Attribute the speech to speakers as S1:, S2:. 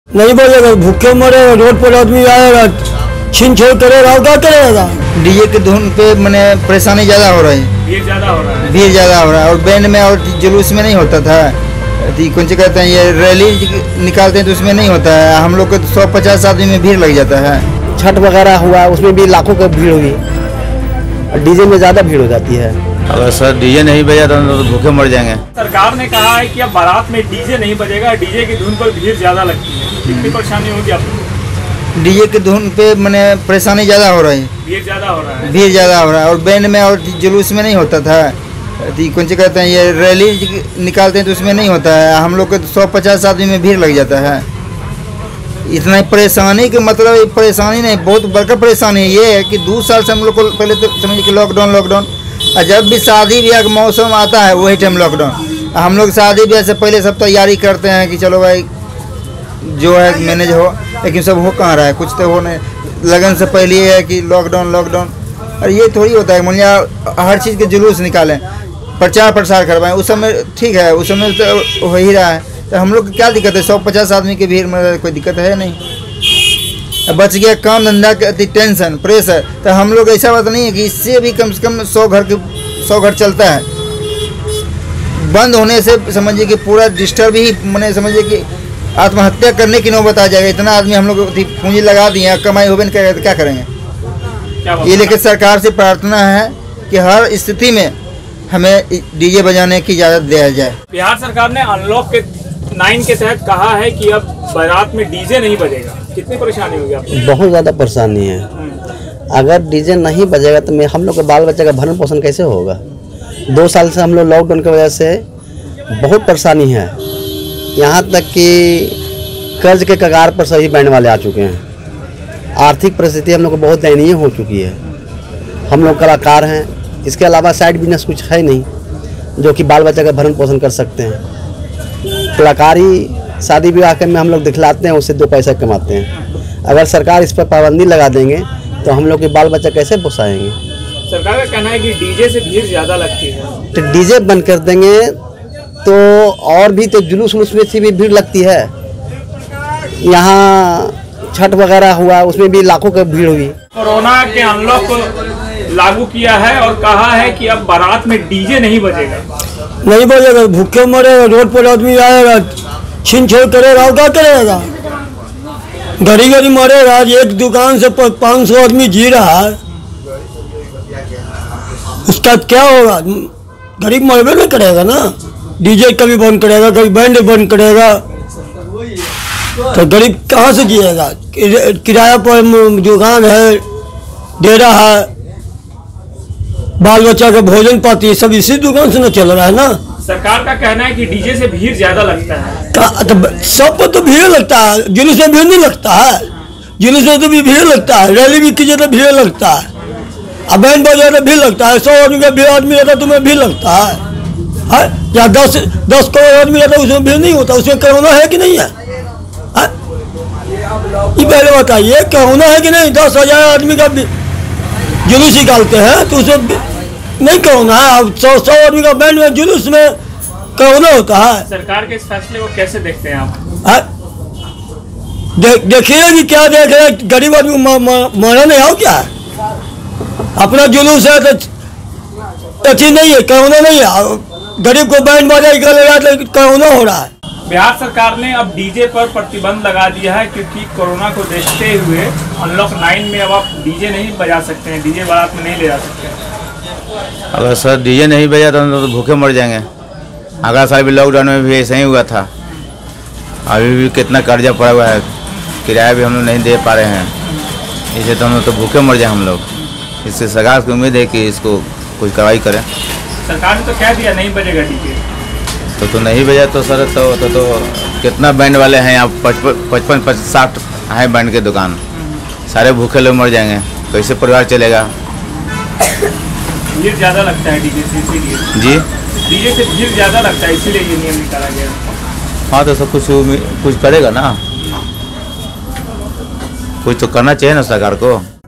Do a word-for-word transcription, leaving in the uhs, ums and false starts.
S1: नहीं बजेगा, भूखे मरेगा, रोड पर आदमी आएगा छीन छोड़ करेगा, क्या करेगा।
S2: डीजे की धुन पे मैंने परेशानी ज़्यादा हो रही है,
S3: भीड़ ज़्यादा हो रहा है,
S2: भीड़ ज़्यादा हो रहा है। और बैंड में और जुलूस में नहीं होता था, कौन से कहते हैं ये रैली निकालते हैं तो उसमें नहीं होता है। हम लोग को सौ पचास आदमी में भीड़ लग जाता है।
S4: छठ वगैरह हुआ उसमें भी लाखों की भीड़ हुई, डीजे में ज़्यादा भीड़ हो जाती है।
S2: अगर सर डीजे नहीं बजा तो भूखे मर जाएंगे।
S3: सरकार ने कहा है कि अब बारात में डीजे नहीं बजेगा, डीजे की धुन पर भीड़ ज़्यादा लगती है, कितनी परेशानी होगी आपको?
S2: डीजे की धुन पे मैंने परेशानी ज़्यादा हो रही है,
S3: भीड़ ज़्यादा हो रहा है,
S2: भीड़ ज़्यादा हो रहा है। और बैंड में और जुलूस में नहीं होता था, कौन से कहते हैं ये रैली निकालते हैं तो उसमें नहीं होता है। हम लोग को सौ पचास आदमी में भीड़ लग जाता है। इतना ही परेशानी के मतलब परेशानी नहीं, बहुत बड़का परेशानी ये है कि दो साल से हम लोग को पहले तो समझिए कि लॉकडाउन लॉकडाउन और जब भी शादी ब्याह का मौसम आता है वही टाइम लॉकडाउन। हम लोग शादी ब्याह से पहले सब तैयारी करते हैं कि चलो भाई जो है मैनेज हो, लेकिन सब हो कहाँ रहा है, कुछ तो हो नहीं। लगन से पहले ये है कि लॉकडाउन लॉकडाउन, और ये थोड़ी होता है मुझे हर चीज़ के जुलूस निकालें, प्रचार प्रसार करवाएं। उस समय ठीक है, उस समय तो हो ही रहा है, तो हम लोग को क्या दिक्कत है? सौ पचास आदमी की भीड़ में कोई दिक्कत है नहीं। बच गया काम धंधा के टेंशन प्रेशर, तो हम लोग ऐसा बात नहीं है कि इससे भी कम से कम सौ घर के सौ घर चलता है। बंद होने से समझिए कि पूरा डिस्टर्ब ही मैंने समझिए कि आत्महत्या करने की नौबत आ जाएगा। इतना आदमी हम लोग पूंजी लगा दिए, कमाई हो भी नहीं करेगा तो क्या करेंगे? ये लेकिन सरकार से प्रार्थना है कि हर स्थिति में हमें डीजे बजाने की इजाज़त दिया जाए।
S3: बिहार सरकार ने अनलॉक के नाइन के तहत कहा है कि अब बारात में डीजे नहीं बजेगा, कितनी परेशानी होगी आपको?
S4: बहुत ज़्यादा परेशानी है। अगर डीजे नहीं बजेगा तो मैं हम लोग के बाल बच्चे का भरण पोषण कैसे होगा? दो साल से हम लोग लॉकडाउन की वजह से बहुत परेशानी है, यहाँ तक कि कर्ज के कगार पर सभी बैंड वाले आ चुके हैं। आर्थिक परिस्थिति हम लोग को बहुत दयनीय हो चुकी है। हम लोग कलाकार हैं, इसके अलावा साइड बिजनेस कुछ है नहीं जो कि बाल बच्चे का भरण पोषण कर सकते हैं। कलाकारी शादी विवाह में हम लोग दिखलाते हैं, उससे दो पैसा कमाते हैं। अगर सरकार इस पर पाबंदी लगा देंगे तो हम लोग के बाल बच्चे कैसे पोसाएंगे?
S3: सरकार का कहना है कि डीजे से भीड़ ज़्यादा लगती है,
S4: तो डीजे बंद कर देंगे तो और भी तो जुलूस उलूस में से भी भीड़ लगती है। यहाँ छठ वगैरह हुआ उसमें भी लाखों की भीड़ हुई।
S3: कोरोना के अनलॉक को लागू किया है और कहा है कि अब बारात में डीजे नहीं बजेगा।
S1: नहीं बजेगा, भूखे मरेगा, रोड पर आदमी आएगा छीन छोड़ करेगा, क्या करेगा। घड़ी घड़ी मरेगा। आज एक दुकान से पाँच सौ आदमी जी रहा है, उसका क्या होगा? गरीब मरबे नहीं करेगा ना। डीजे कभी बंद करेगा, कभी बैंड बंद करेगा, तो गरीब कहाँ से जिएगा? किराया पर दुकान है, डेरा है, बाल बच्चा का भोजन पाती सब इसी दुकान से न चल रहा है ना।
S3: सरकार का कहना है कि डीजे से भीड़ ज्यादा लगता है।
S1: तो सब पर तो भीड़ लगता है, जुलूस में भीड़ नहीं लगता है। जुलूस में तो भी भीड़ लगता है, रैली भी कीजिए तो भीड़ लगता है, अब बैंड बजाए तो भीड़ लगता है। सौ आदमी का भीड़ आदमी रहता तो उसमें भीड़ लगता है, है? या दस दस करोड़ आदमी रहता है उसमें भीड़ नहीं होता। उसमें कोरोना है कि नहीं है? ये पहले बताइए, कोरोना है कि नहीं? दस हजार आदमी का जुलूस निकालते हैं तो उसमें नहीं कोरोना है। अब सौ सौ आदमी का बैंड में जुलूस में कोरोना होता है।
S3: सरकार के इस फैसले को कैसे देखते हैं आप?
S1: दे, देखिए कि क्या देख रहे, गरीब आदमी मरा नहीं हो क्या? अपना जुलूस है तो अच्छी नहीं है, कोरोना नहीं है। गरीब को बैंड बजा कर ले रहा है तो कोरोना हो रहा है।
S3: बिहार सरकार ने अब डीजे पर प्रतिबंध लगा दिया है क्योंकि कोरोना को देखते हुए अनलॉक नाइन में अब आप डीजे नहीं बजा सकते हैं, डीजे बारात में नहीं ले जा सकते।
S2: अगर सर डीजे नहीं बजा तो भूखे मर जाएंगे। अगला साल भी लॉकडाउन में भी ऐसा ही हुआ था। अभी भी कितना कर्जा पड़ा हुआ है, किराया भी हम लोग नहीं दे पा रहे हैं, इसे तो हम लोग तो भूखे मर जाए हम लोग। इससे सरकार की उम्मीद है कि इसको कुछ कार्रवाई करें।
S3: सरकार ने तो कह दिया नहीं बजेगा डीजे,
S2: तो तो नहीं बजा तो सर तो तो, तो कितना बैंड वाले हैं यहाँ, पचपन पचपन साठ है बैंड के दुकान, सारे भूखे लोग मर जाएंगे, कैसे परिवार चलेगा?
S3: भीड़ ज़्यादा लगता है डीजे से, इसीलिए
S2: जी
S3: डीजे से भीड़ ज़्यादा लगता है, इसीलिए ये नियम निकाला गया।
S2: हाँ तो सब कुछ कुछ करेगा ना, कुछ तो करना चाहिए ना सरकार को।